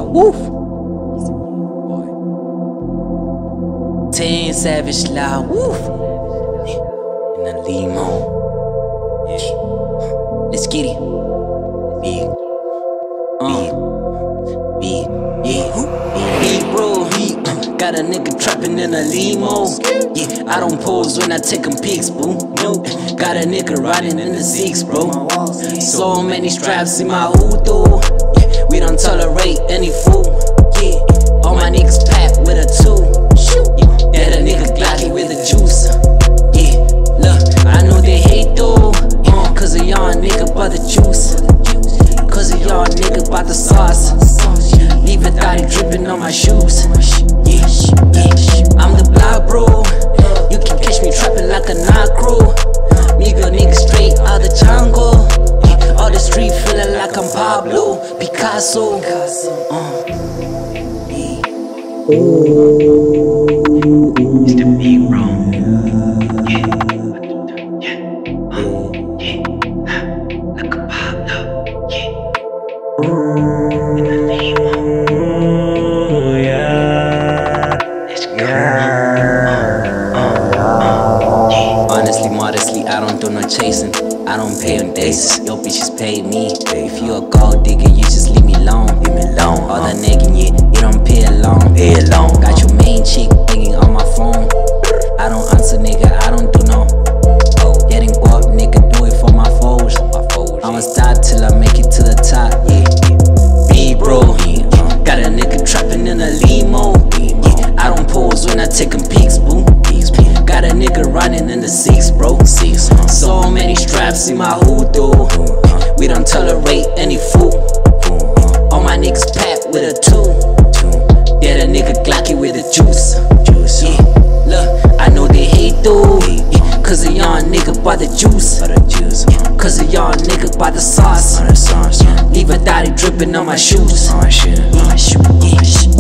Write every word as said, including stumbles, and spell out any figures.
woof. Ten Savage loud, woof. In the limo. Yeah. Let's get it. Big. Uh. Big. Yeah. Big bro. Big. Uh. Got a nigga trapping in a limo. Yeah. I don't pose when I take them pics, boo. Nope. Got a nigga riding in the six, bro. So many straps in my Udo. Yeah. We don't tolerate any fool. Yeah. All my niggas packed with a two. Yeah. That a nigga Glocky with the juice. Yeah. Look, I know they hate though. Uh, Cause of y'all nigga by the juice. Cause of y'all nigga by the sauce. Leave a thotty dripping on my shoes. Yeah, yeah. I'm the block bro. You can catch me trapping like a narco. Nigga, nigga straight out the jungle. Yeah. All the street feeling like I'm Pablo Picasso. Uh. Yeah. It's the big bro. Yeah. Yeah. Uh. Yeah. Like a Pablo. Yeah. In the limo. Honestly, modestly, I don't do no chasing. I don't pay on dates. Your bitches pay me. If you a gold digger, you just leave me alone. Leave me alone. All the nagging, yeah, you don't pay along. Pay along. Got your main chick thinking on my phone. I don't answer, nigga. I don't do no. Getting guap, nigga, do it for my foes. I'ma start till I make it to the top. Yeah. Big bro. Got a nigga trapping in a limo. Yeah. I don't pose when I take them pics, boo. Got a nigga riding in the six, bro. Six. So many straps in my Udo. We don't tolerate any fool. All my niggas packed with a two. That a nigga Glocky with the juice. Yeah. Look, I know they hate though. Yeah. Cause of y'all nigga by the juice. Yeah. Cause of y'all nigga by the sauce. Leave a thotty dripping on my shoes. Yeah.